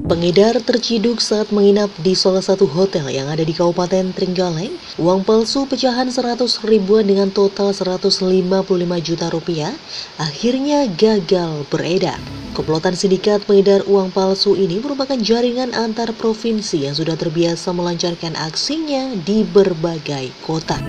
Pengedar terciduk saat menginap di salah satu hotel yang ada di Kabupaten Trenggalek. Uang palsu pecahan 100 ribuan dengan total 155 juta rupiah akhirnya gagal beredar. Komplotan sindikat pengedar uang palsu ini merupakan jaringan antar provinsi yang sudah terbiasa melancarkan aksinya di berbagai kota.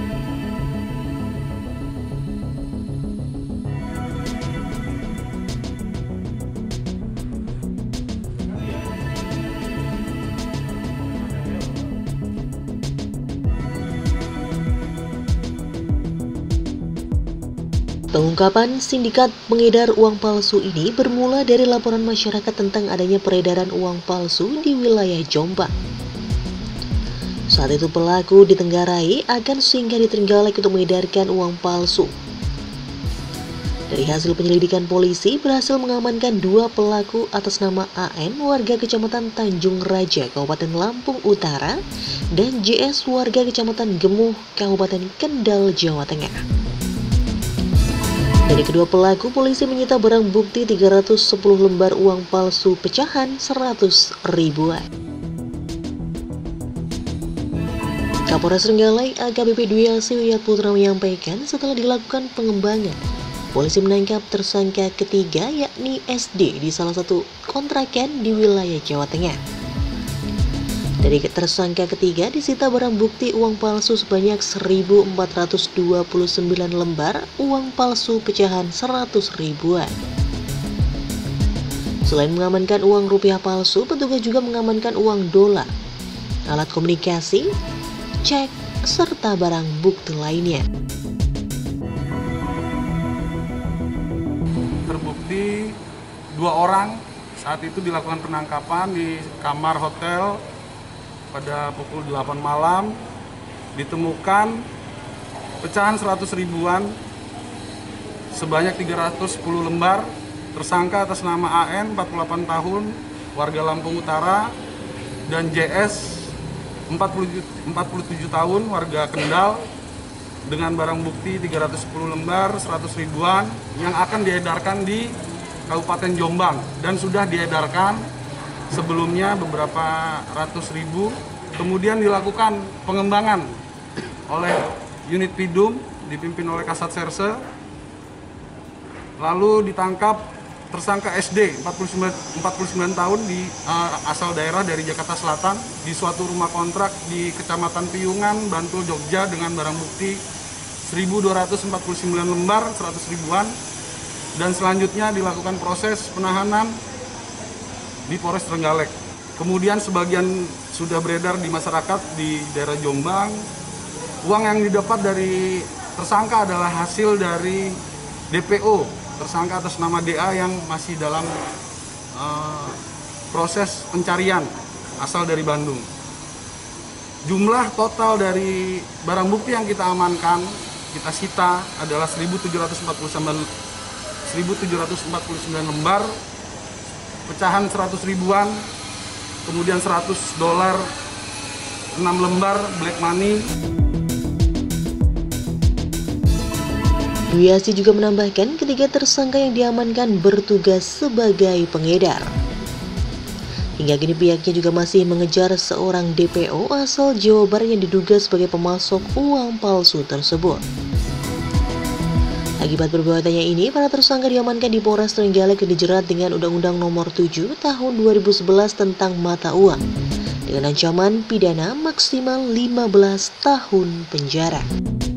Pengungkapan sindikat pengedar uang palsu ini bermula dari laporan masyarakat tentang adanya peredaran uang palsu di wilayah Jombang. Saat itu pelaku ditenggarai akan singgah di Trenggalek untuk mengedarkan uang palsu. Dari hasil penyelidikan polisi berhasil mengamankan 2 pelaku atas nama AN warga Kecamatan Tanjung Raja, Kabupaten Lampung Utara, dan JS warga Kecamatan Gemuh, Kabupaten Kendal, Jawa Tengah. Dari kedua pelaku, polisi menyita barang bukti 310 lembar uang palsu pecahan 100 ribuan. Kapolres Trenggalek AKBP Dwi Asih Wiyat Putra menyampaikan setelah dilakukan pengembangan, polisi menangkap tersangka ketiga yakni SD di salah satu kontrakan di wilayah Jawa Tengah. Dari tersangka ketiga disita barang bukti uang palsu sebanyak 1.429 lembar uang palsu pecahan 100 ribuan. Selain mengamankan uang rupiah palsu, petugas juga mengamankan uang dolar, alat komunikasi, cek, serta barang bukti lainnya. Terbukti 2 orang saat itu dilakukan penangkapan di kamar hotel. Pada pukul 8 malam ditemukan pecahan 100 ribuan sebanyak 310 lembar. Tersangka atas nama AN 48 tahun warga Lampung Utara dan JS 47 tahun warga Kendal dengan barang bukti 310 lembar 100 ribuan yang akan diedarkan di Kabupaten Jombang dan sudah diedarkan sebelumnya beberapa ratus ribu. Kemudian dilakukan pengembangan oleh unit Pidum dipimpin oleh Kasat Serse. Lalu ditangkap tersangka SD 49 tahun asal daerah dari Jakarta Selatan di suatu rumah kontrak di Kecamatan Piyungan, Bantul, Jogja dengan barang bukti 1.249 lembar 100 ribuan dan selanjutnya dilakukan proses penahanan di Polres Trenggalek. Kemudian sebagian sudah beredar di masyarakat di daerah Jombang. Uang yang didapat dari tersangka adalah hasil dari DPO tersangka atas nama DA yang masih dalam proses pencarian asal dari Bandung. Jumlah total dari barang bukti yang kita amankan, kita sita adalah 1.749 lembar pecahan 100 ribuan, kemudian 100 dolar, 6 lembar black money. Dwi Asih juga menambahkan ketiga tersangka yang diamankan bertugas sebagai pengedar. Hingga kini pihaknya juga masih mengejar seorang DPO asal Jawa Barat yang diduga sebagai pemasok uang palsu tersebut. Akibat perbuatannya ini, para tersangka diamankan di Polres Trenggalek dan dijerat dengan Undang-Undang Nomor 7 Tahun 2011 tentang mata uang dengan ancaman pidana maksimal 15 tahun penjara.